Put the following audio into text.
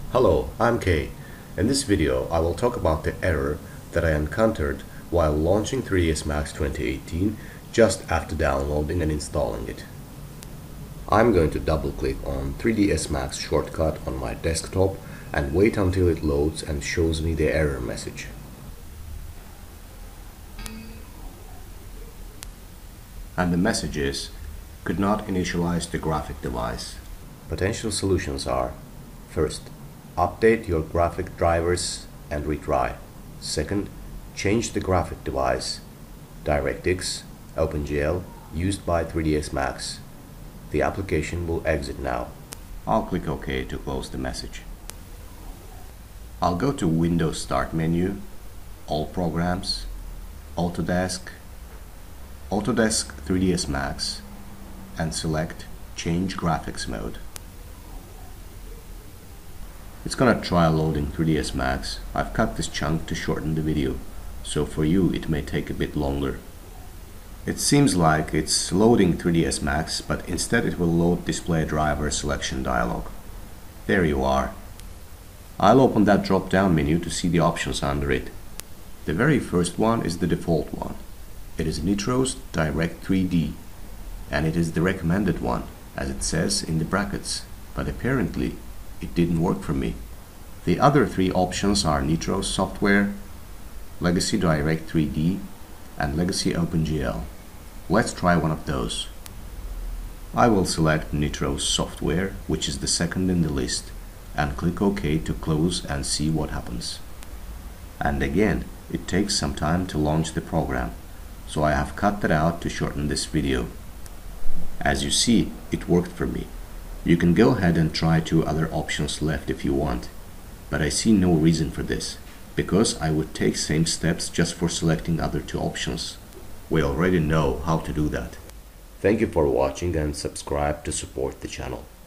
Hello, I'm Kay. In this video, I will talk about the error that I encountered while launching 3ds Max 2018 just after downloading and installing it. I'm going to double-click on 3ds Max shortcut on my desktop and wait until it loads and shows me the error message. And the message is, could not initialize the graphic device. Potential solutions are: first, update your graphic drivers and retry. Second, change the graphic device, DirectX, OpenGL, used by 3ds Max. The application will exit now. I'll click OK to close the message. I'll go to Windows Start menu, All Programs, Autodesk 3ds Max, and select Change Graphics Mode. It's gonna try loading 3ds Max. I've cut this chunk to shorten the video, so for you it may take a bit longer. It seems like it's loading 3ds Max, but instead it will load Display Driver Selection dialog. There you are. I'll open that drop-down menu to see the options under it. The very first one is the default one. It is Nitro's Direct 3D, and it is the recommended one, as it says in the brackets, but apparently it didn't work for me. The other three options are Nitro Software, Legacy Direct 3D, and Legacy OpenGL. Let's try one of those. I will select Nitro Software, which is the second in the list, and click OK to close and see what happens. And again, it takes some time to launch the program, so I have cut that out to shorten this video. As you see, it worked for me. You can go ahead and try two other options left if you want, but I see no reason for this, because I would take same steps just for selecting the other two options. We already know how to do that. Thank you for watching and subscribe to support the channel.